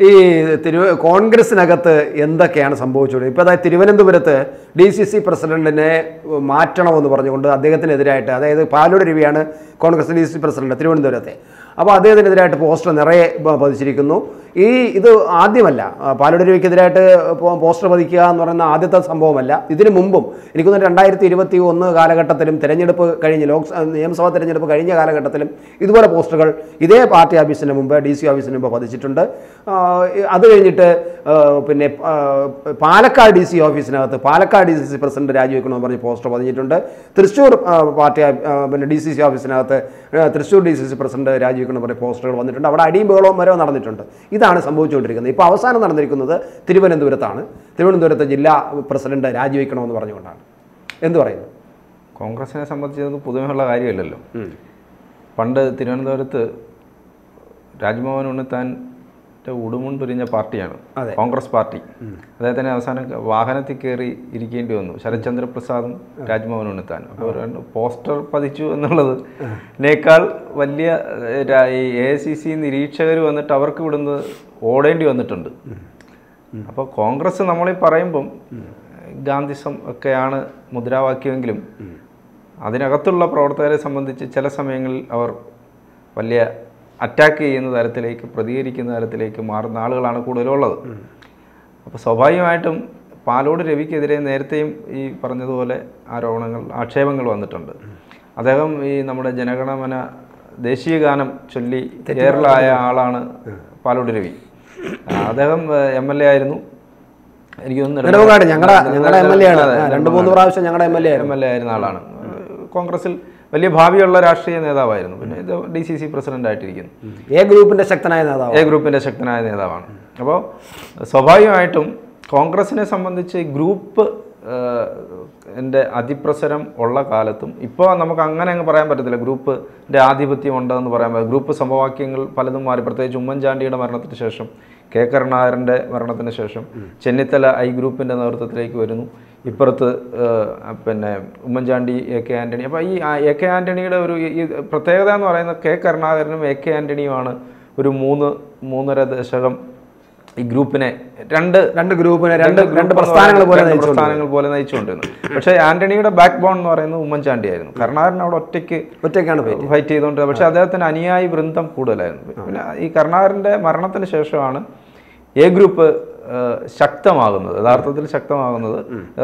ഈ കോൺഗ്രസിനകത്ത് എന്തൊക്കെയാണ് സംഭവിച്ചത്? ഇപ്പോൾ അതായത് തിരുവനന്തപുരത്ത് DCC പ്രസിഡന്റിനെ മാറ്റണമെന്ന് പറഞ്ഞുകൊണ്ട് അദ്ദേഹത്തിനെതിരായിട്ട്, അതായത് പാലോട് രവിയാണ് കോൺഗ്രസ് DCC പ്രസിഡന്റ് തിരുവനന്തപുരത്തെ, അപ്പോൾ അദ്ദേഹത്തിനെതിരായിട്ട് പോസ്റ്റർ നിറയെ പതിച്ചിരിക്കുന്നു. ഇത് ആദ്യമല്ല, പാലോട് രവിക്കെതിരായിട്ട് പോസ്റ്റർ പതിക്കുക എന്ന് പറയുന്ന ആദ്യത്തെ സംഭവമല്ല. ഇതിനു മുമ്പും എനിക്ക് തോന്നുന്നു 2021 കാലഘട്ടത്തിലും തെരഞ്ഞെടുപ്പ് കഴിഞ്ഞ് നിയമസഭാ തെരഞ്ഞെടുപ്പ് കഴിഞ്ഞ കാലഘട്ടത്തിലും ഇതുപോലെ പോസ്റ്ററുകൾ ഇതേ പാർട്ടി ഓഫീസിന് മുമ്പ് DC ഓഫീസിന് മുമ്പ് പതിച്ചിട്ടുണ്ട്. അത് കഴിഞ്ഞിട്ട് പിന്നെ പാലക്കാട് DC ഓഫീസിനകത്ത് പാലക്കാട് DCC പ്രസിഡന്റ് രാജിവെക്കണമെന്ന് പറഞ്ഞ് പോസ്റ്റർ പതിഞ്ഞിട്ടുണ്ട്. തൃശ്ശൂർ പാർട്ടി പിന്നെ DCC ഓഫീസിനകത്ത് തൃശ്ശൂർ DCC പ്രസിഡന്റ് രാജിവെക്കണമെന്ന് പറഞ്ഞ് പോസ്റ്ററുകൾ വന്നിട്ടുണ്ട്. അവിടെ അടിയും ബഹളവും വരെ നടന്നിട്ടുണ്ട്. ഇതാണ് സംഭവിച്ചുകൊണ്ടിരിക്കുന്നത്. ഇപ്പോൾ അവസാനം നടന്നിരിക്കുന്നത് തിരുവനന്തപുരത്താണ്. തിരുവനന്തപുരത്തെ ജില്ലാ പ്രസിഡന്റ് രാജിവെക്കണമെന്ന് പറഞ്ഞുകൊണ്ടാണ്. എന്ത് പറയുന്നു? കോൺഗ്രസിനെ സംബന്ധിച്ചത് പുതുമയുള്ള കാര്യമല്ലല്ലോ. പണ്ട് തിരുവനന്തപുരത്ത് രാജ്മോഹൻ ഉണ്ണിത്താൻ്റെ ഉടുമുണ്ടൊരിഞ്ഞ പാർട്ടിയാണ് കോൺഗ്രസ് പാർട്ടി. അദ്ദേഹത്തിന് അവസാനം വാഹനത്തിൽ കയറി ഇരിക്കേണ്ടി വന്നു, ശരത്ചന്ദ്ര പ്രസാദും രാജ്മോഹൻ ഉണ്ണിത്താനും. അപ്പോൾ പോസ്റ്റർ പതിച്ചു എന്നുള്ളതിനേക്കാൾ വലിയ ഈ AICC നിരീക്ഷകർ വന്നിട്ട് അവർക്ക് ഇവിടുന്ന് ഓടേണ്ടി വന്നിട്ടുണ്ട്. അപ്പോൾ കോൺഗ്രസ് നമ്മളീ പറയുമ്പം ഗാന്ധിസം ഒക്കെയാണ് മുദ്രാവാക്യമെങ്കിലും അതിനകത്തുള്ള പ്രവർത്തകരെ സംബന്ധിച്ച് ചില സമയങ്ങളിൽ അവർ വലിയ അറ്റാക്ക് ചെയ്യുന്ന തരത്തിലേക്ക്, പ്രതികരിക്കുന്ന തരത്തിലേക്ക് മാറുന്ന ആളുകളാണ് കൂടുതലുള്ളത്. അപ്പോൾ സ്വാഭാവികമായിട്ടും പാലോട് രവിക്കെതിരെ നേരത്തെയും ഈ പറഞ്ഞതുപോലെ ആക്ഷേപങ്ങൾ വന്നിട്ടുണ്ട്. അദ്ദേഹം ഈ നമ്മുടെ ജനഗണമന ദേശീയ ഗാനം ചൊല്ലി കേരളായ ആളാണ് പാലോട് രവി. അദ്ദേഹം MLA ആയിരുന്നു. എനിക്ക് തോന്നുന്നു MLA ആയിരുന്ന ആളാണ്. കോൺഗ്രസിൽ വലിയ ഭാവിയുള്ള രാഷ്ട്രീയ നേതാവായിരുന്നു. പിന്നെ ഇത് DCC പ്രസിഡന്റ് ആയിട്ടിരിക്കുന്നു. A ഗ്രൂപ്പിന്റെ ശക്തനായ നേതാവാണ്. അപ്പോൾ സ്വാഭാവികമായിട്ടും കോൺഗ്രസിനെ സംബന്ധിച്ച് ഗ്രൂപ്പ് അതിപ്രസരം ഉള്ള കാലത്തും ഇപ്പോൾ നമുക്ക് അങ്ങനെ അങ്ങ് പറയാൻ പറ്റത്തില്ല. ഗ്രൂപ്പിൻ്റെ ആധിപത്യം ഉണ്ടെന്ന് പറയാൻ പറ്റില്ല. ഗ്രൂപ്പ് സമവാക്യങ്ങൾ പലതും മാറി. പ്രത്യേകിച്ച് ഉമ്മൻചാണ്ടിയുടെ മരണത്തിന് ശേഷം, K കരുണാകരൻ്റെ മരണത്തിന് ശേഷം ചെന്നിത്തല I ഗ്രൂപ്പിൻ്റെ നേതൃത്വത്തിലേക്ക് വരുന്നു. ഇപ്പുറത്ത് പിന്നെ ഉമ്മൻചാണ്ടി, AK ആൻ്റണി. അപ്പോൾ ഈ AK ആൻ്റണിയുടെ ഒരു ഈ പ്രത്യേകത എന്ന് പറയുന്നത് K കരുണാകരനും AK ആൻ്റണിയുമാണ് ഒരു 3.5 ദശകം ഈ ഗ്രൂപ്പിനെ രണ്ട് പ്രസ്ഥാനങ്ങൾ പോലെ നയിച്ചുകൊണ്ടിരുന്നു. പക്ഷേ ആന്റണിയുടെ ബാക്ക് ബോൺ എന്ന് പറയുന്നത് ഉമ്മൻചാണ്ടിയായിരുന്നു. കരുണാകരൻ അവിടെ ഒറ്റയ്ക്കാണ് ഫൈറ്റ് ചെയ്തുകൊണ്ടിരുന്നത്. പക്ഷേ അദ്ദേഹത്തിന് അനുയായി വൃന്ദം കൂടുതലായിരുന്നു. പിന്നെ ഈ കരുണാകരൻ്റെ മരണത്തിന് ശേഷമാണ് A ഗ്രൂപ്പ് ശക്തമാകുന്നത്, യഥാർത്ഥത്തിൽ ശക്തമാകുന്നത്.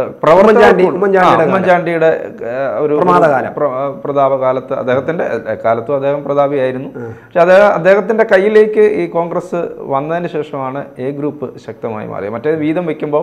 ഉമ്മൻചാണ്ടിയുടെ ഒരു പ്രതാപകാലത്ത്, അദ്ദേഹത്തിൻ്റെ കാലത്തും അദ്ദേഹം പ്രതാപിയായിരുന്നു. പക്ഷെ അദ്ദേഹത്തിൻ്റെ കയ്യിലേക്ക് ഈ കോൺഗ്രസ് വന്നതിന് ശേഷമാണ് A ഗ്രൂപ്പ് ശക്തമായി മാറിയത്. മറ്റേ വീതം വയ്ക്കുമ്പോൾ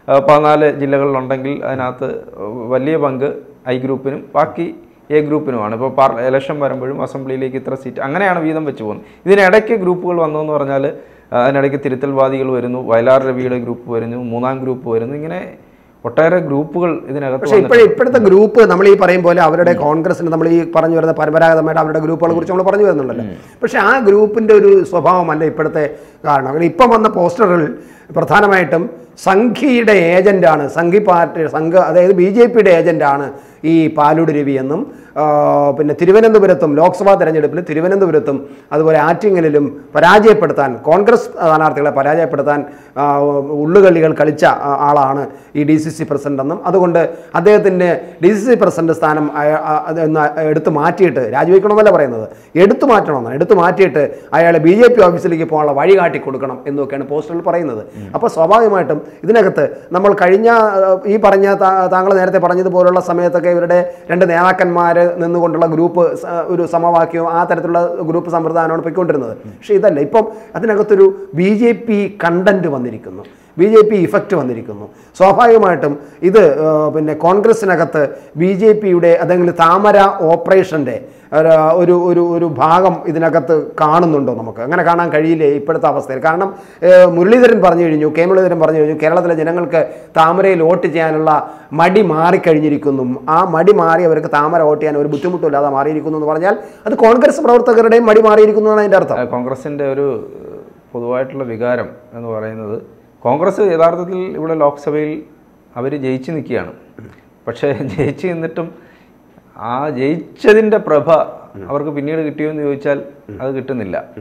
14 ജില്ലകളിലുണ്ടെങ്കിൽ അതിനകത്ത് വലിയ പങ്ക് I ഗ്രൂപ്പിനും ബാക്കി A ഗ്രൂപ്പിനുമാണ്. ഇപ്പോൾ ഇലക്ഷൻ വരുമ്പോഴും അസംബ്ലിയിലേക്ക് ഇത്ര സീറ്റ് അങ്ങനെയാണ് വീതം വെച്ച് പോകുന്നത്. ഇതിനിടയ്ക്ക് ഗ്രൂപ്പുകൾ വന്നതെന്ന് പറഞ്ഞാൽ അതിനിടയ്ക്ക് തിരുത്തൽവാദികൾ വരുന്നു, വയലാർ രവിയുടെ ഗ്രൂപ്പ് വരുന്നു, 3ാം ഗ്രൂപ്പ് വരുന്നു. ഇങ്ങനെ ഒട്ടേറെ ഗ്രൂപ്പുകൾ ഇതിനകത്ത്. പക്ഷേ ഇപ്പോഴത്തെ ഗ്രൂപ്പ് നമ്മൾ ഈ പറയും പോലെ അവരുടെ കോൺഗ്രസിന് നമ്മൾ ഈ പറഞ്ഞു വരുന്ന പരമ്പരാഗതമായിട്ട് അവരുടെ ഗ്രൂപ്പുകളെ കുറിച്ച് നമ്മൾ പറഞ്ഞു വരുന്നുണ്ടല്ലോ. പക്ഷേ ആ ഗ്രൂപ്പിൻ്റെ ഒരു സ്വഭാവമല്ല ഇപ്പോഴത്തെ കാരണം. അങ്ങനെ ഇപ്പം വന്ന പോസ്റ്ററുകളിൽ പ്രധാനമായിട്ടും സംഘിയുടെ ഏജൻ്റാണ്, അതായത് BJPയുടെ ഏജൻ്റാണ് ഈ പാലോട് രവി എന്നും, പിന്നെ തിരുവനന്തപുരത്തും ലോക്സഭാ തെരഞ്ഞെടുപ്പിൽ തിരുവനന്തപുരത്തും അതുപോലെ ആറ്റിങ്ങലിലും പരാജയപ്പെടുത്താൻ, കോൺഗ്രസ് സ്ഥാനാർത്ഥികളെ പരാജയപ്പെടുത്താൻ ഉള്ളുകളികൾ കളിച്ച ആളാണ് ഈ DCC പ്രസിഡന്റ് എന്നും, അതുകൊണ്ട് അദ്ദേഹത്തിൻ്റെ DCC പ്രസിഡന്റ് സ്ഥാനം എടുത്തു മാറ്റിയിട്ട്, രാജിവെക്കണമെന്നല്ല പറയുന്നത്, എടുത്തു മാറ്റിയിട്ട് അയാളെ BJP ഓഫീസിലേക്ക് പോകാനുള്ള വഴി കാട്ടി കൊടുക്കണം എന്നൊക്കെയാണ് പോസ്റ്ററിൽ പറയുന്നത്. അപ്പോൾ സ്വാഭാവികമായിട്ടും ഇതിനകത്ത് നമ്മൾ കഴിഞ്ഞ ഈ പറഞ്ഞ താങ്കൾ നേരത്തെ പറഞ്ഞതുപോലുള്ള സമയത്തൊക്കെ ഇവരുടെ 2 നേതാക്കന്മാർ നിന്നുകൊണ്ടുള്ള ഗ്രൂപ്പ് ഒരു സമവാക്യവും ആ തരത്തിലുള്ള ഗ്രൂപ്പ് സമ്പ്രദായമാണ് പോയിക്കൊണ്ടിരുന്നത്. പക്ഷേ ഇതല്ല, ഇപ്പം അതിനകത്തൊരു BJP കണ്ടന്റ് വന്നിരിക്കുന്നു, BJP ഇഫക്റ്റ് വന്നിരിക്കുന്നു. സ്വാഭാവികമായിട്ടും ഇത് പിന്നെ കോൺഗ്രസിനകത്ത് BJPയുടെ അല്ലെങ്കിൽ താമര ഓപ്പറേഷൻ്റെ ഒരു ഭാഗം ഇതിനകത്ത് കാണുന്നുണ്ടോ? നമുക്ക് അങ്ങനെ കാണാൻ കഴിയില്ലേ ഇപ്പോഴത്തെ അവസ്ഥയിൽ? കാരണം മുരളീധരൻ പറഞ്ഞു കഴിഞ്ഞു, മുരളീധരൻ പറഞ്ഞു കഴിഞ്ഞു, കേരളത്തിലെ ജനങ്ങൾക്ക് താമരയിൽ വോട്ട് ചെയ്യാനുള്ള മടി മാറിക്കഴിഞ്ഞിരിക്കുന്നു. ആ മടി മാറി അവർക്ക് താമര വോട്ട് ചെയ്യാൻ ഒരു ബുദ്ധിമുട്ടില്ലാതെ മാറിയിരിക്കുന്നു എന്ന് പറഞ്ഞാൽ അത് കോൺഗ്രസ് പ്രവർത്തകരുടെയും മടി മാറിയിരിക്കുന്നു എന്നാണ് അതിൻ്റെ അർത്ഥം. കോൺഗ്രസിൻ്റെ ഒരു പൊതുവായിട്ടുള്ള വികാരം എന്ന് പറയുന്നത്, കോൺഗ്രസ് യഥാർത്ഥത്തിൽ ഇവിടെ ലോക്സഭയിൽ അവർ ജയിച്ചു നിൽക്കുകയാണ്. പക്ഷേ ജയിച്ചു നിന്നിട്ടും ആ ജയിച്ചതിൻ്റെ പ്രഭ അവർക്ക് പിന്നീട് കിട്ടിയോ എന്ന് ചോദിച്ചാൽ അത് കിട്ടുന്നില്ല.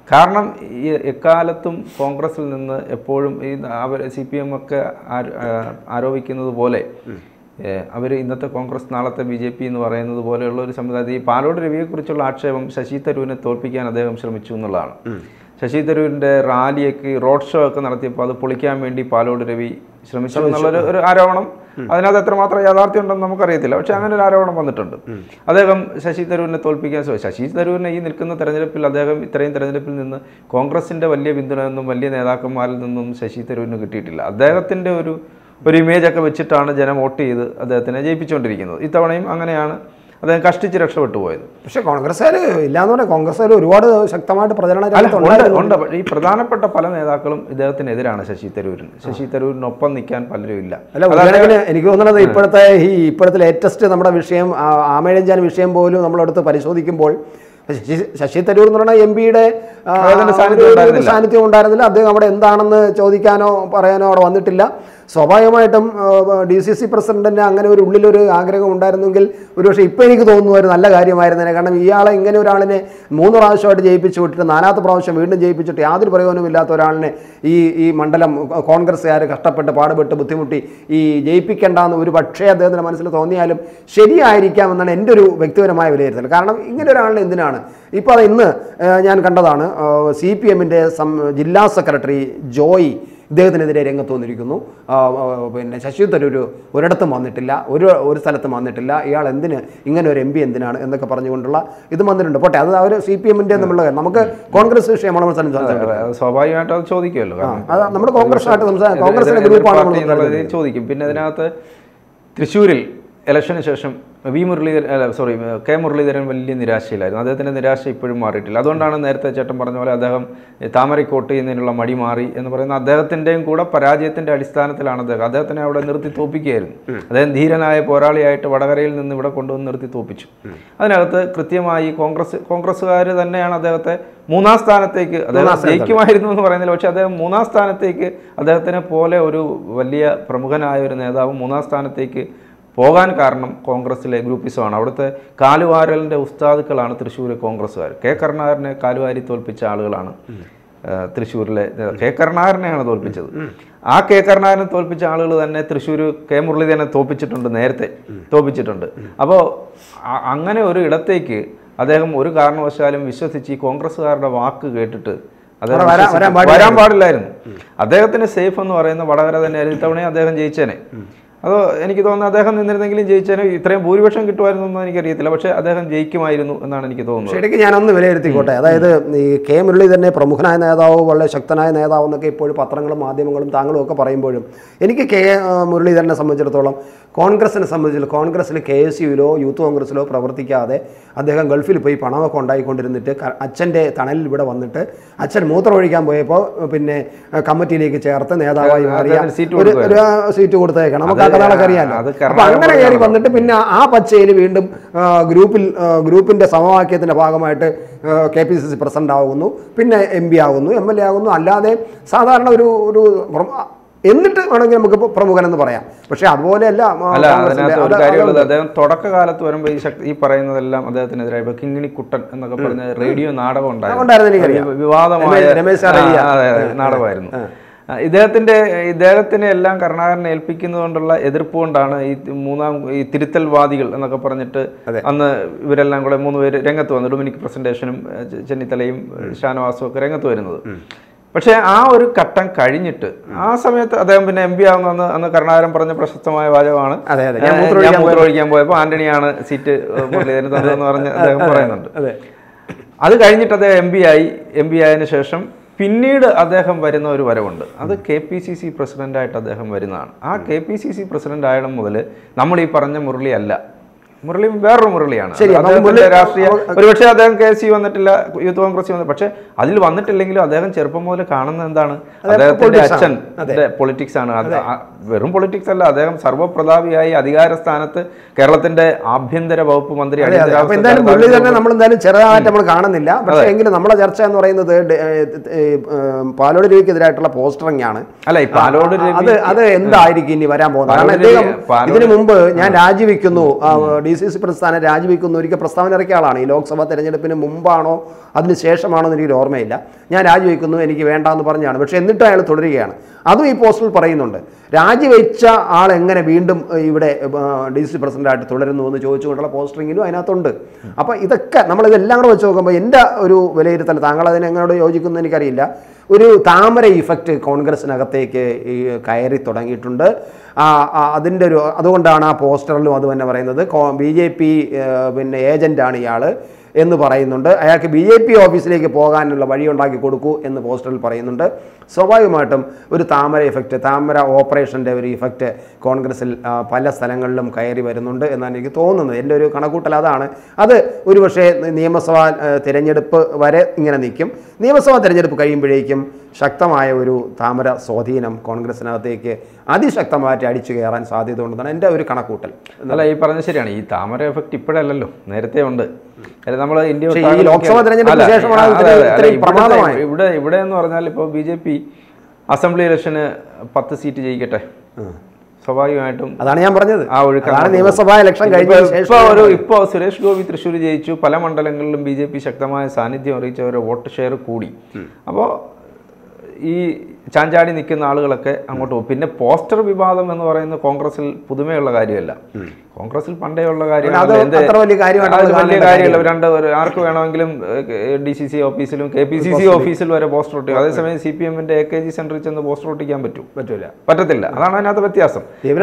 കാരണം ഈ എക്കാലത്തും കോൺഗ്രസിൽ നിന്ന് എപ്പോഴും ഈ അവർ CPM ഒക്കെ ആരോപിക്കുന്നത് പോലെ അവർ ഇന്നത്തെ കോൺഗ്രസ് നാളത്തെ BJP എന്ന് പറയുന്നത് പോലെയുള്ള ഒരു സമുദായത്തിൽ ഈ പാലോട് രവിയെക്കുറിച്ചുള്ള ആക്ഷേപം ശശി തരൂരിനെ തോൽപ്പിക്കാൻ അദ്ദേഹം ശ്രമിച്ചു എന്നുള്ളതാണ്. ശശി തരൂരിൻ്റെ റാലിയൊക്കെ റോഡ് ഷോ ഒക്കെ നടത്തിയപ്പോൾ അത് പൊളിക്കാൻ വേണ്ടി പാലോട് രവി ശ്രമിച്ചു എന്നുള്ളൊരു ആരോപണം, അതിനകത്ത് എത്രമാത്രം യാഥാർത്ഥ്യം ഉണ്ടെന്ന് നമുക്കറിയത്തില്ല. പക്ഷെ അങ്ങനെ ഒരു ആരോപണം വന്നിട്ടുണ്ട്. അദ്ദേഹം ശശി തരൂരിനെ തോൽപ്പിക്കാൻ ശ്രമിച്ചു. ശശി തരൂരിനെ ഈ നിൽക്കുന്ന തെരഞ്ഞെടുപ്പിൽ അദ്ദേഹം ഇത്രയും തെരഞ്ഞെടുപ്പിൽ നിന്ന് കോൺഗ്രസിൻ്റെ വലിയ പിന്തുണയൊന്നും വലിയ നേതാക്കന്മാരിൽ നിന്നും ശശി തരൂരിന് കിട്ടിയിട്ടില്ല. അദ്ദേഹത്തിൻ്റെ ഒരു ഇമേജൊക്കെ വെച്ചിട്ടാണ് ജനം വോട്ട് ചെയ്ത് അദ്ദേഹത്തിനെ ജയിപ്പിച്ചുകൊണ്ടിരിക്കുന്നത്. ഇത്തവണയും അങ്ങനെയാണ് അദ്ദേഹം കഷ്ടിച്ച് രക്ഷപ്പെട്ടു പോയത്. പക്ഷെ കോൺഗ്രസ്സുകാർ ഇല്ലാന്ന് പറഞ്ഞാൽ കോൺഗ്രസ്സുകാർ ഒരുപാട് ശക്തമായിട്ട് പ്രചരണം ഉണ്ട്. ഈ പ്രധാനപ്പെട്ട പല നേതാക്കളും ഇദ്ദേഹത്തിനെതിരാണ് ശശി തരൂരിനൊപ്പം നിൽക്കാൻ പലരും ഇല്ല. അല്ല, എനിക്ക് തോന്നുന്നത് ഇപ്പോഴത്തെ ലേറ്റസ്റ്റ് നമ്മുടെ വിഷയം ആമേഴഞ്ചാൻ വിഷയം പോലും നമ്മളെടുത്ത് പരിശോധിക്കുമ്പോൾ ശശി തരൂർ എന്ന് പറഞ്ഞാൽ MP-യുടെ സാന്നിധ്യം ഉണ്ടായിരുന്നില്ല. അദ്ദേഹം അവിടെ എന്താണെന്ന് ചോദിക്കാനോ പറയാനോ അവിടെ വന്നിട്ടില്ല. സ്വാഭാവികമായിട്ടും DCC പ്രസിഡന്റിന് അങ്ങനെ ഒരു ഉള്ളിലൊരു ആഗ്രഹം ഉണ്ടായിരുന്നെങ്കിൽ ഒരുപക്ഷെ ഇപ്പോൾ എനിക്ക് തോന്നുന്നു ഒരു നല്ല കാര്യമായിരുന്നേനെ. കാരണം ഇയാളെ ഇങ്ങനെ ഒരാളിനെ 3 പ്രാവശ്യമായിട്ട് ജയിപ്പിച്ചു വിട്ടിട്ട് 4ാമത്തെ പ്രാവശ്യം വീണ്ടും ജയിപ്പിച്ചിട്ട് യാതൊരു പ്രയോജനമില്ലാത്ത ഒരാളിനെ ഈ മണ്ഡലം കോൺഗ്രസ്സുകാർ കഷ്ടപ്പെട്ട് പാടുപെട്ട് ബുദ്ധിമുട്ടി ഈ ജയിപ്പിക്കേണ്ടെന്ന് ഒരു പക്ഷേ അദ്ദേഹത്തിൻ്റെ മനസ്സിൽ തോന്നിയാലും ശരിയായിരിക്കാമെന്നാണ് എൻ്റെ ഒരു വ്യക്തിപരമായ വിലയിരുത്തൽ. കാരണം ഇങ്ങനെ ഒരാളിനെ എന്തിനാണ് ഇപ്പോൾ ഇന്ന് ഞാൻ കണ്ടതാണ് CPM-ൻ്റെ ജില്ലാ സെക്രട്ടറി ജോയി ഇദ്ദേഹത്തിനെതിരെ രംഗത്ത് വന്നിരിക്കുന്നു. പിന്നെ ശശി തരൂർ ഒരിടത്തും വന്നിട്ടില്ല, ഒരു സ്ഥലത്തും വന്നിട്ടില്ല, ഇയാൾ എന്തിന് ഇങ്ങനെ ഒരു MP എന്തിനാണ് എന്നൊക്കെ പറഞ്ഞുകൊണ്ടുള്ള ഇത് വന്നിട്ടുണ്ട്. പോട്ടെ, അത് അവർ CPM-ൻ്റെ നമ്മളുടെ നമുക്ക് കോൺഗ്രസ് വിഷയമാണ് നമ്മൾ സംസാരിച്ചത്. സ്വാഭാവികമായിട്ട് അത് ചോദിക്കുമല്ലോ. നമ്മൾ കോൺഗ്രസ്സായിട്ട് കോൺഗ്രസിന്റെ ഗ്രൂപ്പാണ് ചോദിക്കും. പിന്നെ അതിനകത്ത് തൃശ്ശൂരിൽ ഇലക്ഷന് ശേഷം കെ മുരളീധരൻ വലിയ നിരാശയിലായിരുന്നു. അദ്ദേഹത്തിൻ്റെ നിരാശ ഇപ്പോഴും മാറിയിട്ടില്ല. അതുകൊണ്ടാണ് നേരത്തെ ചേട്ടൻ പറഞ്ഞ പോലെ അദ്ദേഹം താമരക്കോട്ട് ചെയ്യുന്നതിനുള്ള മടി മാറി എന്ന് പറയുന്ന അദ്ദേഹത്തിൻ്റെയും കൂടെ പരാജയത്തിൻ്റെ അടിസ്ഥാനത്തിലാണ് അദ്ദേഹത്തിനെ അവിടെ നിർത്തി തോപ്പിക്കുകയായിരുന്നു. അദ്ദേഹം ധീരനായ പോരാളിയായിട്ട് വടകരയിൽ നിന്ന് ഇവിടെ കൊണ്ടുവന്ന് നിർത്തി തോപ്പിച്ചു. അതിനകത്ത് കൃത്യമായി കോൺഗ്രസ്സുകാർ തന്നെയാണ് അദ്ദേഹത്തെ 3ാം സ്ഥാനത്തേക്ക്, അദ്ദേഹം ജയിക്കുമായിരുന്നു എന്ന് പറയുന്നില്ല, പക്ഷേ അദ്ദേഹം 3ാം സ്ഥാനത്തേക്ക് അദ്ദേഹത്തിനെ പോലെ ഒരു വലിയ പ്രമുഖനായ ഒരു നേതാവ് 3ാം സ്ഥാനത്തേക്ക് പോകാൻ കാരണം കോൺഗ്രസിലെ ഗ്രൂപ്പിസമാണ്. അവിടുത്തെ കാലുവാരലിൻ്റെ ഉസ്താദുക്കളാണ് തൃശ്ശൂർ കോൺഗ്രസ്സുകാർ. കെ കരുണാകരനെ കാലുവാരി തോൽപ്പിച്ച ആളുകളാണ് തൃശ്ശൂരിലെ. കെ കരുണാകരനെയാണ് തോൽപ്പിച്ചത്. ആ കെ കരുണാകരനെ തോൽപ്പിച്ച ആളുകൾ തന്നെ തൃശ്ശൂർ കെ മുരളീധരനെ തോൽപ്പിച്ചിട്ടുണ്ട്, നേരത്തെ തോൽപ്പിച്ചിട്ടുണ്ട്. അപ്പോൾ അങ്ങനെ ഒരു ഇടത്തേക്ക് അദ്ദേഹം ഒരു കാരണവശാലും വിശ്വസിച്ച് ഈ കോൺഗ്രസ്സുകാരുടെ വാക്ക് കേട്ടിട്ട് അദ്ദേഹം വരാൻ പാടില്ലായിരുന്നു. അദ്ദേഹത്തിന് സേഫ് എന്ന് പറയുന്ന വടകര തന്നെയായിരുന്നു. ഇത്തവണയും അദ്ദേഹം ജയിച്ചേനെ. അതോ എനിക്ക് തോന്നുന്നത് അദ്ദേഹം നിന്നിരുന്നെങ്കിലും ജയിച്ചതിന് ഇത്രയും ഭൂരിപക്ഷം കിട്ടുമായിരുന്നു എന്ന് എനിക്കറിയത്തില്ല. പക്ഷേ അദ്ദേഹം ജയിക്കുമായിരുന്നു എന്നാണ് എനിക്ക് തോന്നുന്നത്. ശരിക്കും ഞാനൊന്ന് വിലയിരുത്തിക്കോട്ടെ. അതായത് ഈ കെ മുരളീധരനെ പ്രമുഖനായ നേതാവ്, വളരെ ശക്തനായ നേതാവ് എന്നൊക്കെ ഇപ്പോഴും പത്രങ്ങളും മാധ്യമങ്ങളും താങ്കളും ഒക്കെ പറയുമ്പോഴും എനിക്ക് കെ മുരളീധരനെ സംബന്ധിച്ചിടത്തോളം കോൺഗ്രസിനെ സംബന്ധിച്ചിടത്തോളം കോൺഗ്രസ്സിൽ KSUവിലോ യൂത്ത് കോൺഗ്രസ്സിലോ പ്രവർത്തിക്കാതെ അദ്ദേഹം ഗൾഫിൽ പോയി പണമൊക്കെ ഉണ്ടായിക്കൊണ്ടിരുന്നിട്ട് അച്ഛൻ്റെ തണലിൽ ഇവിടെ വന്നിട്ട് അച്ഛൻ മൂത്രമൊഴിക്കാൻ പോയപ്പോൾ പിന്നെ കമ്മിറ്റിയിലേക്ക് ചേർത്ത് നേതാവായി മാറിയ ഒരു സീറ്റ് കൊടുത്തേക്കണം. നമുക്ക് കഥകളൊക്കെ അറിയാമല്ലോ. അപ്പൊ അങ്ങനെ കയറി വന്നിട്ട് പിന്നെ ആ പച്ചയിൽ വീണ്ടും ഗ്രൂപ്പിന്റെ സമവാക്യത്തിന്റെ ഭാഗമായിട്ട് KPCC പ്രസിഡന്റ് ആകുന്നു, പിന്നെ MP ആകുന്നു, MLA ആകുന്നു. അല്ലാതെ സാധാരണ ഒരു എന്നിട്ട് വേണമെങ്കിൽ നമുക്ക് പ്രമുഖനെന്ന് പറയാം. പക്ഷെ അതുപോലെയല്ല. അദ്ദേഹം തുടക്കകാലത്ത് വരുമ്പോൾ ഈ പറയുന്നതെല്ലാം അദ്ദേഹത്തിനെതിരായി കിങ്ങിണിക്കുട്ടൻ എന്നൊക്കെ പറഞ്ഞ റേഡിയോ നാടകം ഉണ്ടായിരുന്നു, വിവാദമായ നാടകമായിരുന്നു. ഇദ്ദേഹത്തിനെ എല്ലാം കരുണാകരനെ ഏൽപ്പിക്കുന്നത് കൊണ്ടുള്ള എതിർപ്പ് കൊണ്ടാണ് ഈ തിരുത്തൽവാദികൾ എന്നൊക്കെ പറഞ്ഞിട്ട് അന്ന് ഇവരെല്ലാം കൂടെ 3 പേര് രംഗത്ത് വന്നു. ഡൊമിനിക് പ്രസന്റേഷനും ചെന്നിത്തലയും ഷാനവാസും ഒക്കെ രംഗത്ത് വരുന്നത്. പക്ഷേ ആ ഒരു ഘട്ടം കഴിഞ്ഞിട്ട് ആ സമയത്ത് അദ്ദേഹം പിന്നെ MP ആവുന്ന അന്ന് കരുണാകരൻ പറഞ്ഞ പ്രശസ്തമായ വാചകമാണ്, ഞാൻ മൂത്രമൊഴിക്കാൻ പോയപ്പോൾ ആന്റണിയാണ് സീറ്റ് മുരളീധരൻ തന്നതെന്ന് പറഞ്ഞ് അദ്ദേഹം പറയുന്നുണ്ട്. അത് കഴിഞ്ഞിട്ട് അദ്ദേഹം MP ആയതിനു ശേഷം പിന്നീട് അദ്ദേഹം വരുന്ന ഒരു വരവുണ്ട്. അത് KPCC പ്രസിഡന്റായിട്ട് അദ്ദേഹം വരുന്നതാണ്. ആ KPCC പ്രസിഡന്റ് ആയിടം മുതൽ നമ്മൾ ഈ പറഞ്ഞ മുരളി അല്ല, മുരളി വേറൊരു മുരളിയാണ്. രാഷ്ട്രീയ ഒരുപക്ഷെ അദ്ദേഹം KSU വന്നിട്ടില്ല, യൂത്ത് കോൺഗ്രസ് വന്നിട്ട്, പക്ഷെ അതിൽ വന്നിട്ടില്ലെങ്കിലും അദ്ദേഹം ചെറുപ്പം മുതൽ കാണുന്ന എന്താണ്, അദ്ദേഹത്തിന്റെ അച്ഛൻ പൊളിറ്റിക്സ് ആണ്. വെറും പൊളിറ്റിക്സ് അല്ല, അദ്ദേഹം സർവ്വപ്രതാപിയായി അധികാര സ്ഥാനത്ത് കേരളത്തിന്റെ ആഭ്യന്തര വകുപ്പ് മന്ത്രി. നമ്മളെന്തായാലും ചെറുതായിട്ട് നമ്മൾ കാണുന്നില്ല. പക്ഷേ എങ്കിലും നമ്മുടെ ചർച്ച എന്ന് പറയുന്നത് പാലോട് രവിക്കെതിരായിട്ടുള്ള പോസ്റ്ററിംഗ് ആണ്. അല്ല, ഈ പാലോട് അത് എന്തായിരിക്കും ഇനി വരാൻ പോകുന്നത്? കാരണം ഇതിനു മുമ്പ് ഞാൻ രാജിവെക്കുന്നു, DCC പ്രസ്ഥാനം രാജിവെക്കുന്ന ഒരിക്കൽ പ്രസ്താവന ഇറക്കിയ ആളാണ്. ഈ ലോക്സഭാ തെരഞ്ഞെടുപ്പിന് മുമ്പാണോ അതിന് ശേഷമാണോ എന്ന് എനിക്ക് ഓർമ്മയില്ല. ഞാൻ രാജിവെക്കുന്നു, എനിക്ക് വേണ്ടാന്ന് പറഞ്ഞാണ്. പക്ഷേ എന്നിട്ട് അയാൾ തുടരുകയാണ്. അതും ഈ പോസ്റ്ററിൽ പറയുന്നുണ്ട്. രാജിവെച്ച ആൾ എങ്ങനെ വീണ്ടും ഇവിടെ DCC പ്രസിഡന്റായിട്ട് തുടരുന്നു എന്ന് ചോദിച്ചുകൊണ്ടുള്ള പോസ്റ്ററിങ്ങിലും അതിനകത്തുണ്ട്. അപ്പോൾ ഇതൊക്കെ നമ്മളിതെല്ലാം കൂടെ വെച്ച് നോക്കുമ്പോൾ എൻ്റെ ഒരു വിലയിരുത്തൽ, താങ്കൾ അതിനെങ്ങോട്ട് യോജിക്കുന്നു എനിക്കറിയില്ല, ഒരു താമര ഇഫക്റ്റ് കോൺഗ്രസിനകത്തേക്ക് ഈ കയറി തുടങ്ങിയിട്ടുണ്ട്. അതിൻ്റെ അതുകൊണ്ടാണ് ആ പോസ്റ്ററിലും അത് തന്നെ പറയുന്നത് BJP പിന്നെ ഏജൻ്റാണ് ഇയാൾ എന്ന് പറയുന്നുണ്ട്. അയാൾക്ക് BJP ഓഫീസിലേക്ക് പോകാനുള്ള വഴി ഉണ്ടാക്കി കൊടുക്കൂ എന്ന് പോസ്റ്ററിൽ പറയുന്നുണ്ട്. സ്വാഭാവികമായിട്ടും ഒരു താമര ഇഫക്റ്റ്, താമര ഓപ്പറേഷൻ്റെ ഒരു ഇഫക്റ്റ് കോൺഗ്രസിൽ പല സ്ഥലങ്ങളിലും കയറി വരുന്നുണ്ട് എന്നാണ് എനിക്ക് തോന്നുന്നത്. എൻ്റെ ഒരു കണക്കൂട്ടൽ അതാണ്. അത് ഒരുപക്ഷെ നിയമസഭാ തിരഞ്ഞെടുപ്പ് വരെ ഇങ്ങനെ നിൽക്കും. നിയമസഭാ തിരഞ്ഞെടുപ്പ് കഴിയുമ്പോഴേക്കും ശക്തമായ ഒരു താമര സ്വാധീനം കോൺഗ്രസിനകത്തേക്ക് അതിശക്തമായിട്ട് അടിച്ചു കയറാൻ സാധ്യത ഉണ്ടെന്നാണ് എൻ്റെ ഒരു കണക്കൂട്ടൽ. അല്ല, ഈ പറഞ്ഞത് ശരിയാണ്. ഈ താമര എഫക്റ്റ് ഇപ്പോഴല്ലല്ലോ, നേരത്തെ ഉണ്ട്. നമ്മൾ ഇന്ത്യ ലോക്സഭാ തെരഞ്ഞെടുപ്പിന് ശേഷമാണ് ഇവിടെ എന്ന് പറഞ്ഞാൽ ഇപ്പോൾ BJP അസംബ്ലി ഇലക്ഷന് 10 സീറ്റ് ജയിക്കട്ടെ, സ്വാഭാവികമായിട്ടും അതാണ് ഞാൻ പറഞ്ഞത്. ആ ഒഴുക്കാണ് നിയമസഭാ ഇലക്ഷൻ ഇപ്പോൾ സുരേഷ് ഗോപി തൃശ്ശൂർ ജയിച്ചു. പല മണ്ഡലങ്ങളിലും BJP ശക്തമായ സാന്നിധ്യം അറിയിച്ചവരെ വോട്ട് ഷെയർ കൂടി. അപ്പോൾ ഈ ചാഞ്ചാടി നിൽക്കുന്ന ആളുകളൊക്കെ അങ്ങോട്ട് പോകും. പിന്നെ പോസ്റ്റർ വിവാദം എന്ന് പറയുന്നത് കോൺഗ്രസിൽ പുതുമയുള്ള കാര്യമല്ല. കോൺഗ്രസിൽ പണ്ടേയുള്ള കാര്യമാണ്. വലിയ കാര്യമല്ല. ആർക്ക് വേണമെങ്കിലും DCC ഓഫീസിലും KPCC ഓഫീസിൽ വരെ പോസ്റ്റർ ഒട്ടിക്കും. അതേസമയം CPM-ന്റെ AKG സെന്ററിൽ ചെന്ന് പോസ്റ്റർ ഒട്ടിക്കാൻ പറ്റത്തില്ല. അതാണ് അതിനകത്ത് വ്യത്യാസം.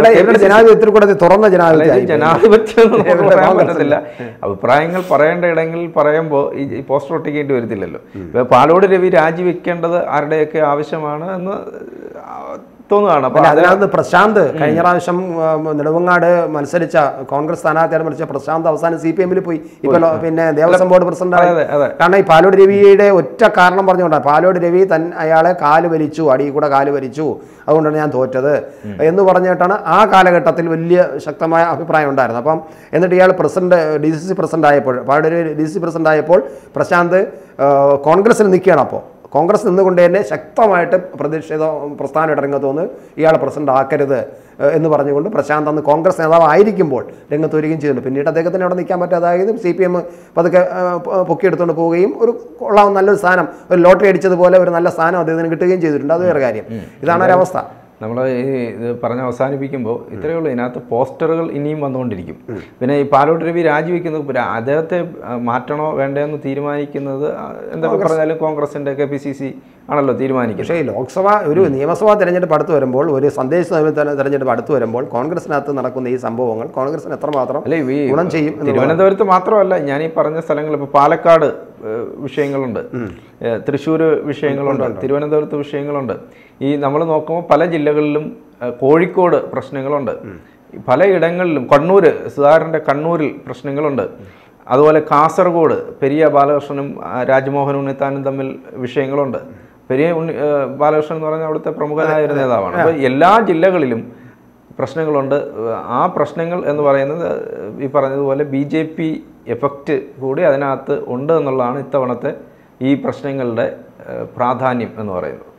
ജനാധിപത്യം പറയാൻ പറ്റത്തില്ല. അഭിപ്രായങ്ങൾ പറയേണ്ട ഇടങ്ങളിൽ പറയുമ്പോൾ ഈ പോസ്റ്റർ ഒട്ടിക്കേണ്ടി വരത്തില്ലല്ലോ. പാലോട് രവി രാജിവെക്കേണ്ടത് ആരുടെയൊക്കെ ആവശ്യമാണ് എന്ന് തോന്നുകയാണ്. അപ്പോൾ അതിനകത്ത് പ്രശാന്ത് കഴിഞ്ഞ പ്രാവശ്യം നെടുമങ്ങാട് മത്സരിച്ച കോൺഗ്രസ് സ്ഥാനാർത്ഥിയായിട്ട് മത്സരിച്ച പ്രശാന്ത് അവസാനം CPM-ൽ പോയി. ഇപ്പോൾ പിന്നെ ദേവസ്വം ബോർഡ് പ്രസിഡന്റായി. കാരണം ഈ പാലോട് രവിയുടെ ഒറ്റ കാരണം പറഞ്ഞുകൊണ്ടാണ്. പാലോട് രവി അയാളെ കാല് വലിച്ചു, അടിയിൽ കൂടെ കാല് വലിച്ചു, അതുകൊണ്ടാണ് ഞാൻ തോറ്റത് എന്ന് പറഞ്ഞിട്ടാണ് ആ കാലഘട്ടത്തിൽ വലിയ ശക്തമായ അഭിപ്രായം ഉണ്ടായിരുന്നു. അപ്പം എന്നിട്ട് ഇയാൾ DCC പ്രസിഡന്റ് ആയപ്പോൾ, പാലോട് രവി DCC പ്രസിഡന്റ് ആയപ്പോൾ പ്രശാന്ത് കോൺഗ്രസിൽ നിൽക്കുകയാണ്. അപ്പോൾ കോൺഗ്രസ് നിന്നുകൊണ്ട് തന്നെ ശക്തമായിട്ട് പ്രതിഷേധ പ്രസ്ഥാനം ഇറങ്ങത്തോന്ന് ഇയാളെ പ്രസിഡന്റ് ആക്കരുത് എന്ന് പറഞ്ഞുകൊണ്ട് പ്രശാന്ത് അന്ന് കോൺഗ്രസ് നേതാവ് ആയിരിക്കുമ്പോൾ രംഗത്ത് വരികയും ചെയ്തിട്ടുണ്ട്. പിന്നീട് അദ്ദേഹത്തിന് അവിടെ നിൽക്കാൻ പറ്റാതായതും CPM പതുക്കെ പൊക്കിയെടുത്തുകൊണ്ട് പോവുകയും ഒരു കൊള്ളാവുന്ന നല്ലൊരു സ്ഥാനം, ഒരു ലോട്ടറി അടിച്ചതുപോലെ ഒരു നല്ല സ്ഥാനം അദ്ദേഹത്തിന് കിട്ടുകയും ചെയ്തിട്ടുണ്ട്. അത് വേറെ കാര്യം. ഇതാണ് ഒരവസ്ഥ. നമ്മൾ ഈ ഇത് പറഞ്ഞ് അവസാനിപ്പിക്കുമ്പോൾ ഇത്രയേ ഉള്ളൂ. ഇതിനകത്ത് പോസ്റ്ററുകൾ ഇനിയും വന്നുകൊണ്ടിരിക്കും. പിന്നെ ഈ പാലോട് രവി രാജിവെക്കുന്നത് അദ്ദേഹത്തെ മാറ്റണോ വേണ്ടതെന്ന് തീരുമാനിക്കുന്നത് എന്തൊക്കെ പറഞ്ഞാലും കോൺഗ്രസിൻ്റെ KPCC ആണല്ലോ തീരുമാനിക്കുന്നത്. പക്ഷേ ലോക്സഭ ഒരു നിയമസഭാ തെരഞ്ഞെടുപ്പ് അടുത്ത് വരുമ്പോൾ, ഒരു സന്ദേശ തെരഞ്ഞെടുപ്പ് അടുത്ത് വരുമ്പോൾ കോൺഗ്രസിനകത്ത് നടക്കുന്ന ഈ സംഭവങ്ങൾ കോൺഗ്രസിന് എത്രമാത്രം ഗുണം ചെയ്യും? തിരുവനന്തപുരത്ത് മാത്രമല്ല, ഞാൻ ഈ പറഞ്ഞ സ്ഥലങ്ങൾ, ഇപ്പോൾ പാലക്കാട് വിഷയങ്ങളുണ്ട്, തൃശ്ശൂർ വിഷയങ്ങളുണ്ട്, തിരുവനന്തപുരത്ത് വിഷയങ്ങളുണ്ട്. ഈ നമ്മൾ നോക്കുമ്പോൾ പല ജില്ലകളിലും, കോഴിക്കോട് പ്രശ്നങ്ങളുണ്ട്, പലയിടങ്ങളിലും കണ്ണൂർ, സുധാകരൻ്റെ കണ്ണൂരിൽ പ്രശ്നങ്ങളുണ്ട്. അതുപോലെ കാസർഗോഡ് പെരിയ ബാലകൃഷ്ണനും രാജ്മോഹൻ ഉണ്ണിത്താനും തമ്മിൽ വിഷയങ്ങളുണ്ട്. പെരിയ ബാലകൃഷ്ണൻ എന്ന് പറഞ്ഞാൽ അവിടുത്തെ പ്രമുഖനായ ഒരു നേതാവാണ്. അപ്പോൾ എല്ലാ ജില്ലകളിലും പ്രശ്നങ്ങളുണ്ട്. ആ പ്രശ്നങ്ങൾ എന്ന് പറയുന്നത് ഈ പറഞ്ഞതുപോലെ BJP എഫക്റ്റ് കൂടി അതിനകത്ത് ഉണ്ട് എന്നുള്ളതാണ് ഇത്തവണത്തെ ഈ പ്രശ്നങ്ങളുടെ പ്രാധാന്യം എന്ന് പറയുന്നത്.